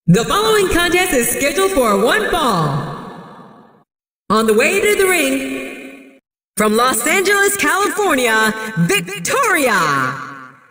The following contest is scheduled for one fall. On the way to the ring, from Los Angeles, California, Victoria.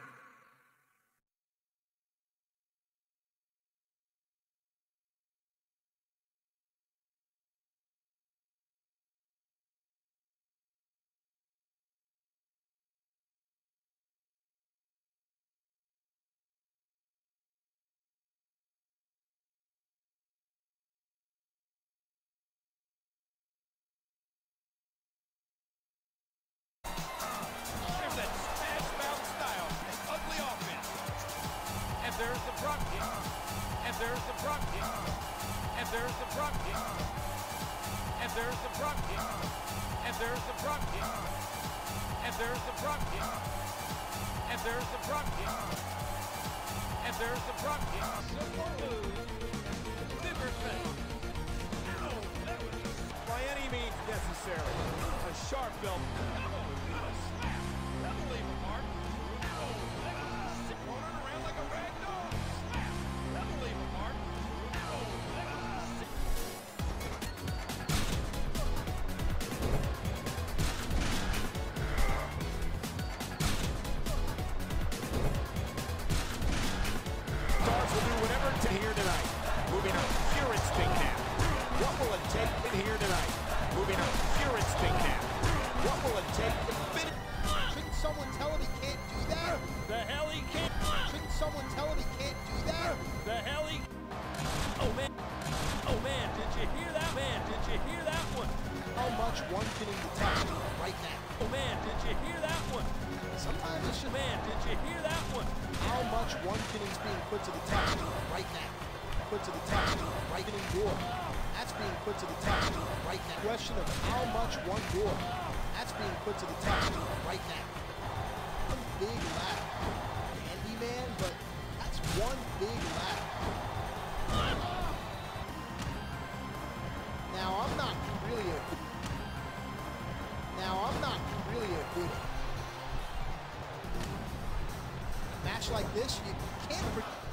There's the front kick, and there's the front kick, and there's the front kick, and there's the front kick, and there's the front kick, and there's the front kick, and there's the front kick, and there's the front kick. Simple move, Zipper fake. That was by any means necessary. A sharp belt. That'll leave a mark. Rolling around like a rag doll. That'll leave a mark. Stars will do whatever to here tonight. Moving on, pure instinct now. What will it take in here tonight? Moving on, pure instinct now. What will it take to finish? Shouldn't someone tell him he can't do that? The hell he can't. Shouldn't someone tell him he can't do that? The hell he. Oh man. Oh man, did you hear that? Man, did you hear that one? How much one can he detect right now? Oh man, did you hear that one? Sometimes it's just Man, did you hear that one? how much one inning's being put to the test right now. Put to the test right in door. That's being put to the test right now. Question of how much one door. That's being put to the test right now. One big lap. Handyman, but that's one big lap. Now I'm not really a good match like this. You can't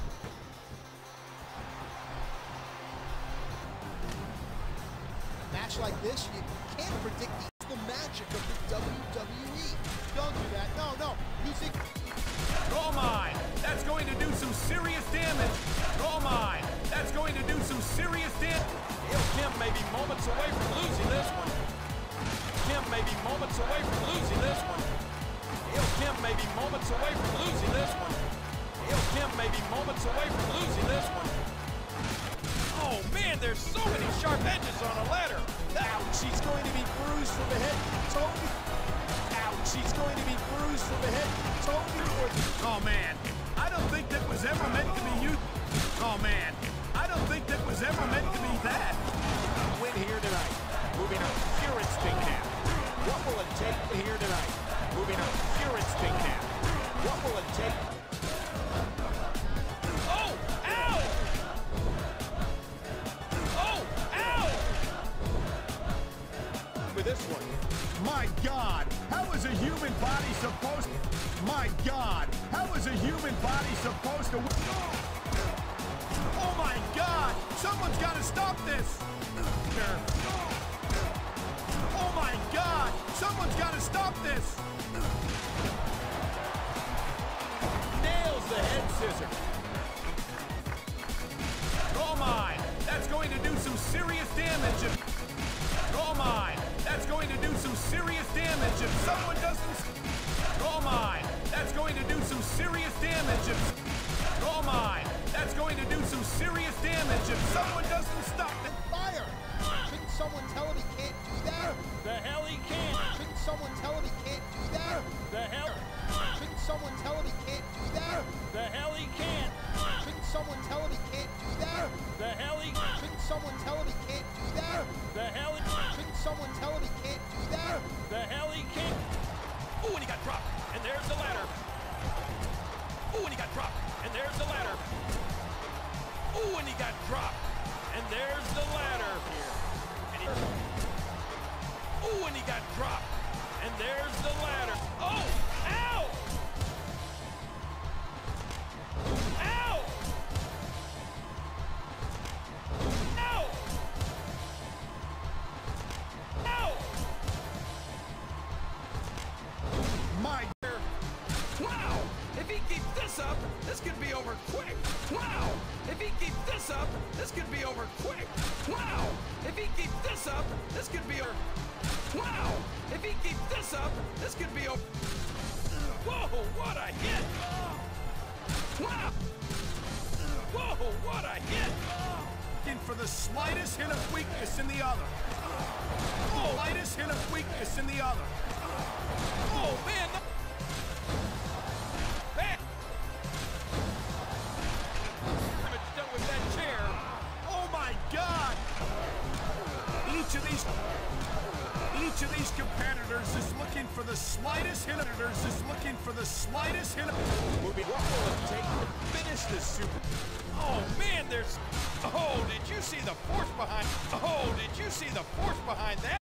match like this. You can't predict the magic of the WWE. Don't do that. No. Music. Oh my, that's going to do some serious damage. Oh my, that's going to do some serious damage. Kim may be moments away from losing this one. Kim may be moments away from losing this one. Kim may be moments away from losing this one. Kim may be moments away from losing this one. Oh man, there's so many sharp edges on a ladder. Ouch, she's going to be bruised from the head. Totally. Ouch, she's going to be bruised from the head. Totally. Oh man, I don't think that was ever meant to be used. Oh man, I don't think that was ever meant to be that. Win here tonight. Moving on, pure instinct now. What will it take here tonight? Moving on, pure instinct now. What will it take? Oh, ow! Oh, ow! For this one. My God, how is a human body supposed to... My God, how is a human body supposed to... Oh my God, someone's got to stop this. Oh my God, someone's got to stop this. Nails the head scissor. Oh my, that's going to do some serious damage if... Oh my, that's going to do some serious damage if someone doesn't... Oh my, that's going to do some serious damage if... Oh my, that's going to do some serious damage if someone doesn't stop it. Fire! Shouldn't someone tell him he can't do that? The hell he can't. Shouldn't someone tell him he can't do that? The hell... Shouldn't someone tell him he can't do that? The hell he can't. Shouldn't someone tell him he can't do that? The hell he... Shouldn't someone tell him he can't do that? The hell he... Shouldn't someone tell him he can't do that? The hell he can't. Ooh, and he got dropped. And there's the ladder. Ooh, and he got dropped. And there's the ladder. Ooh, and he got dropped. And there's the ladder. And he... Ooh, and he got dropped. And there's the ladder. Oh! Ow! Ow! this up, this could be over quick. Wow. If he keeps this up, this could be over quick. Wow. If he keeps this up, this could be over. Wow. If he keeps this up, this could be over. Whoa, what a hit. Wow. Whoa, what a hit. Looking for the slightest hint of weakness in the other. Oh, slightest hint of weakness in the other. Oh, man. Damage done with that chair. Oh, my God. Each of these competitors is looking for the slightest hint of What will it take to finish this super? Oh, man, there's... Oh, did you see the force behind... Oh, did you see the force behind that?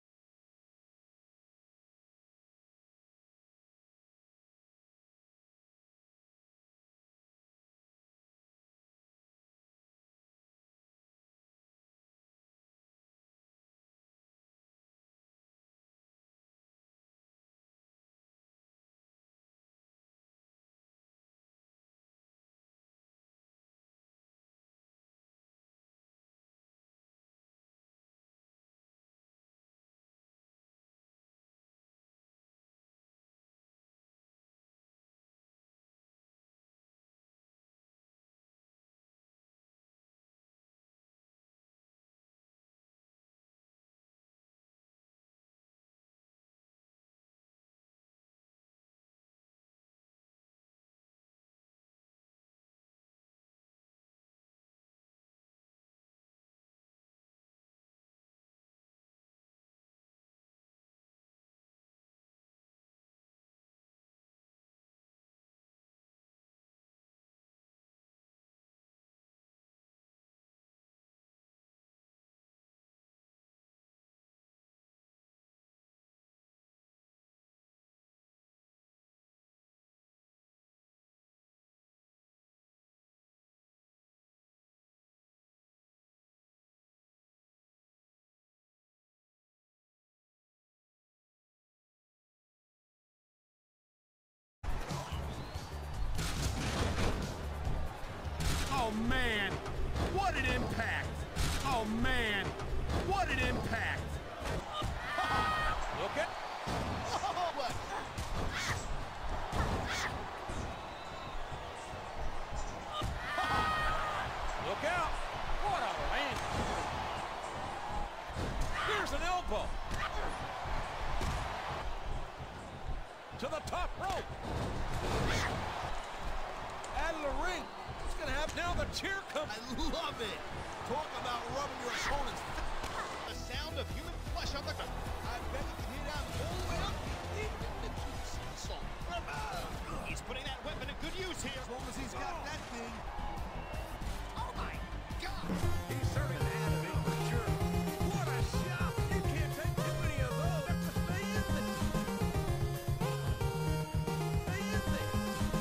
Oh, man. What an impact. Oh, man. What an impact. Look at. Oh, what? Look out. What a land. Here's an elbow. To the top rope. Out of the ring. What's going to happen now? The chair comes. I love it. Talk about rubbing your opponent's the sound of human flesh on the ground. I bet you can hear that all the way up. Even in the juice song. He's putting that weapon to good use here. As long as he's got that thing. Oh my God. He's serving an enemy for sure. What a shot. You can't take too many of those. That's a stay in there. Stay in there.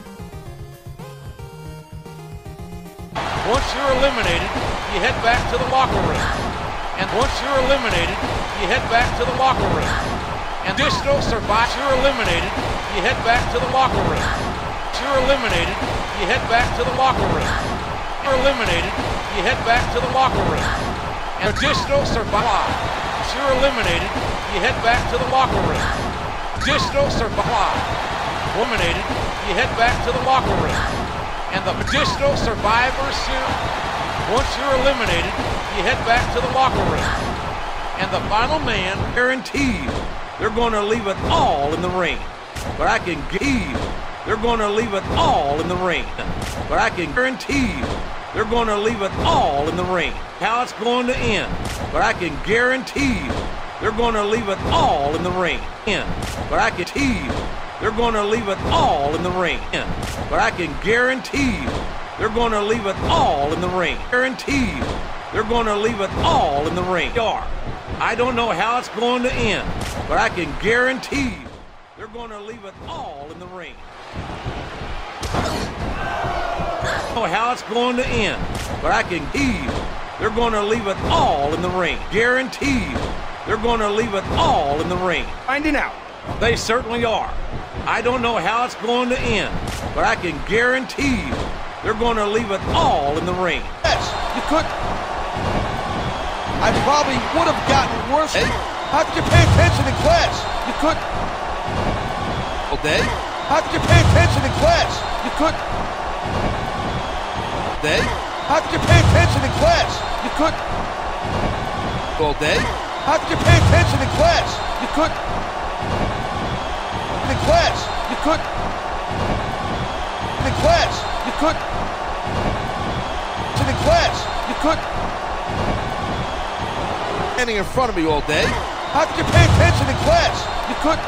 Once you're eliminated, you head back to the locker room. And once you're eliminated, you head back to the locker room. And additional survive. You're eliminated, you head back to the locker room. You're eliminated, you head back to the locker room. You're eliminated, you head back to the locker room. And additional survive. You're eliminated, you head back to the locker room. Additional survive. Eliminated, you head back to the locker room. And the additional survivors here, once you're eliminated, you head back to the locker room. And the final man, guarantee you, they're going to leave it all in the ring. But I can guarantee you, they're going to leave it all in the ring. But I can guarantee you, they're going to leave it all in the ring. How it's going to end. But I can guarantee you, they're going to leave it all in the ring. But I can guarantee you, they're going to leave it all in the ring. But I can guarantee you, they're going to leave it all in the ring. Guarantee you, they're going to leave it all in the ring. I don't know how it's going to end, but I can guarantee you, they're going to leave it all in the ring. I don't know how it's going to end, but I can guarantee you, they're going to leave it all in the ring. Guarantee you, they're going to leave it all in the ring. Finding out. They certainly are. I don't know how it's going to end, but I can guarantee you they're going to leave it all in the ring. Yes, you could. I probably would have gotten worse. Hey, how could you pay attention in class? You could. All day. How could you pay attention in class? You could. All day. How could you pay attention in class? You could. All day. How could you pay attention in class? You could. In class, you could. In class, you could. In class, you could. Standing in front of me all day. How could you pay attention in class? You could.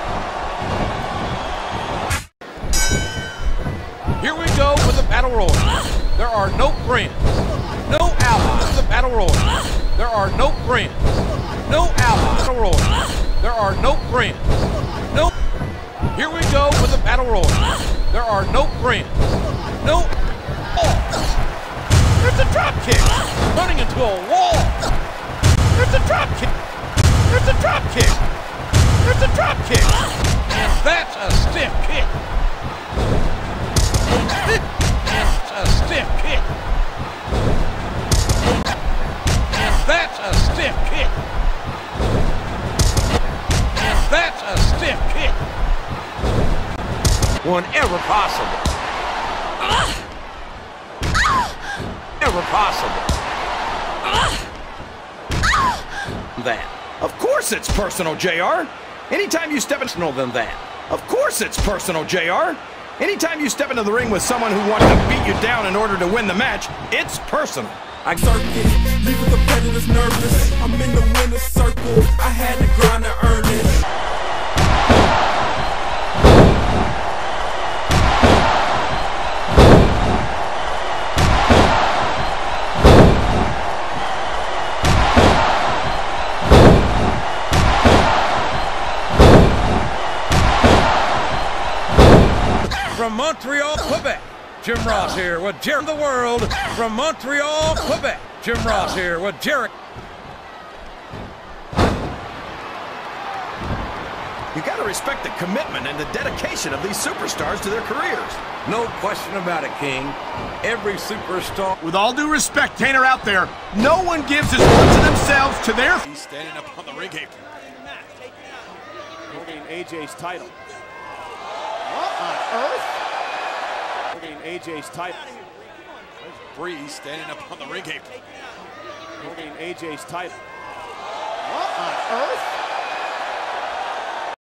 Here we go with the Battle Royal. There are no friends, no allies. The Battle Royal. There are no friends, no allies. Battle Royal. There are no friends, no. Here we go with the Battle Royal. There are no friends, no. Oh. There's a drop kick, running into a wall. There's a drop kick. There's a drop kick. There's a drop kick. And that's a stiff kick. That's a stiff kick. And that's a stiff kick. And that's a stiff kick. Whenever possible. Ever possible. That. Of course it's personal, JR. Anytime you step in... Personal than that. Of course it's personal, JR. Anytime you step into the ring with someone who wants to beat you down in order to win the match, it's personal. Circuit, leaving competitors nervous. I'm in the winner's circle. I had to grind to earn it. From Montreal, Quebec, Jim Ross here with Jerry the World. From Montreal, Quebec, Jim Ross here with Jerry. You gotta respect the commitment and the dedication of these superstars to their careers. No question about it, King. Every superstar. With all due respect, Tanner out there, no one gives as much of themselves to their... He's standing up on the ring apron. Holding AJ's title. What on earth? Holding AJ's title. There's Breeze standing up on the ring apron. Holding AJ's title. What on earth?